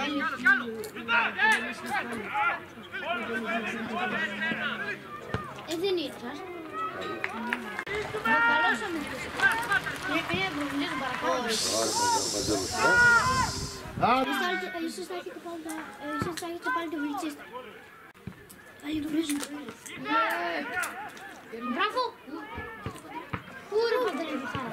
Δεν ήρθας. Καλώς αμυντικός. Είναι προβλήσεις παρακαλώ. Ίσως θα έχετε πάλι το βιλτσίστα. Πάλι το βρίσκουν. Μπράβο. Πού ρε Παντελή χάρα.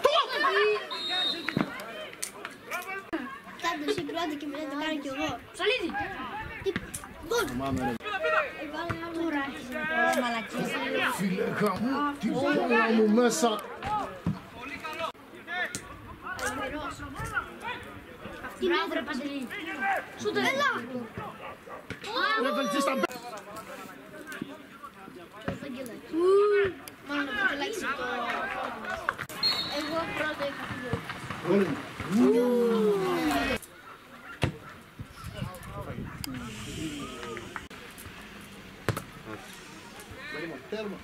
Κάντε εσύ πρώτα και μετά το κάνω κι εγώ. Ψαλίδι. Γκολ. Τώρα άρχισε να μαλακίσει. Φίλε γαμού, τι βόλα μου μέσα. Μπράβο ρε Παντελή. Σούτερ. Έλα. Ρε βελτίστα μπε. Μόνο να πετελάξει το... Εγώ πρώτα είχα φύγει. Τέρμα.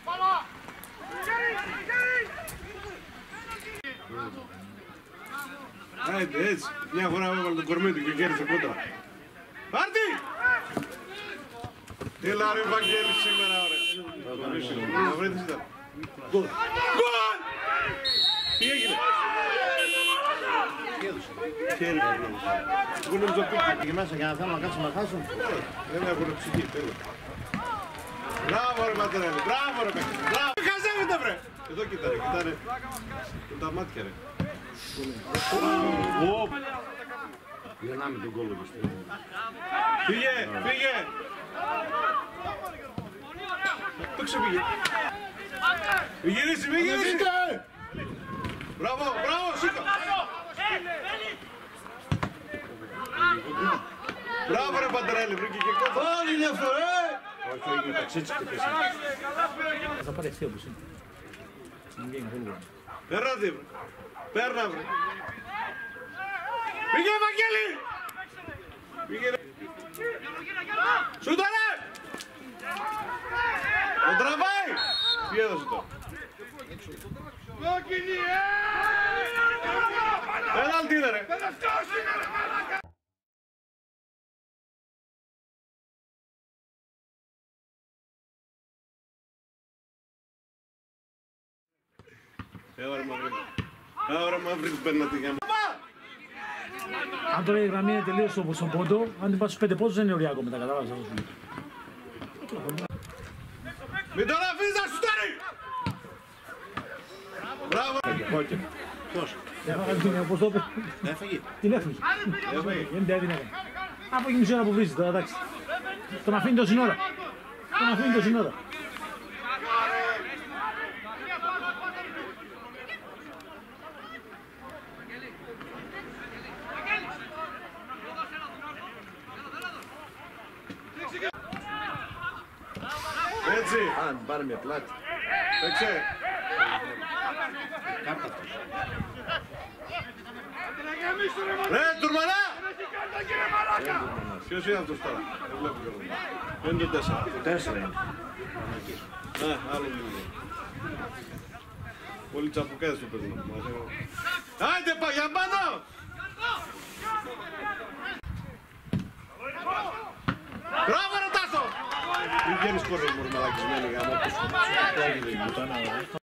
Άιντε έτσι, μια φορά έβαλε το κορμί του και κέρδισε κόντρα. Πάρτι! Έλα ρε Βαγγέλη σήμερα ωραία. Να βρείτε ήταν. Γκολ! Γκολ! Τι έγινε? Χέρι. Εγώ νόμιζα πήκε και μέσα για να θέλουν να κάτσουν να χάσουν. Δεν έχουν ψυχή, τέλος. Μπράβο ρε Ματερέλη, μπράβο ρε παίκτες, μπράβο! Χαζεύετε βρε! Εδώ κοιτάνε, κοιτάνε τα μάτια ρε. Λενάμε τον κόλλο της. Φύγε, φύγε! Το ξεπήγε. Μη γυρίσει, μη γυρίσει! Μπράβο, μπράβο, σήκω! Μπράβο ρε Παντρέλη, βρήκε και κόντρα. Όλοι είναι αυτό, Όχι, έγινε ταξίτσι και πέσει. Θα πάρει ευθεία όπως είναι. Μην βγαίνει καθόλου. Πέρνα βρε. Πέρνα βρε. Πήγε Ευαγγέλη! Πήγε ρε. Σούτα ρε! Τον τραβάει! Τι έδωσε το? Πέναλτι είναι ρε! Άρα μαύρη του παίρνατε για μένα. Αν τώρα η γραμμή είναι τελείως στον πόντο, αν την πας στους 5 πόντους δεν είναι ωριακό μετά, κατάλαβες αυτό. Μην τον αφήσεις να σουτάρει! Μπράβο! Ποιος? Πώς το είπε? Έφαγε. Την έφυγε. Δεν την έδινε. Από εκεί μισή ώρα που βρίζει τώρα, εντάξει. Τον αφήνει τόση ώρα. Τον αφήνει τόση ώρα. Έτσι! Αν πάρει μια πλάτη. Παίξε! Ρε Τουρμανά! Ποιος είναι αυτός τώρα? Δεν βλέπω κιόλας. Ποιο είναι το 4? Το 4 είναι. Άλλο λίγο. Πολύ τσαπουκάδες το παιδί. Άιντε πά, για πάνω! Μπράβο ρε Τάσο! Μην βγαίνεις κόρες μορμαλακισμένοι γάμο.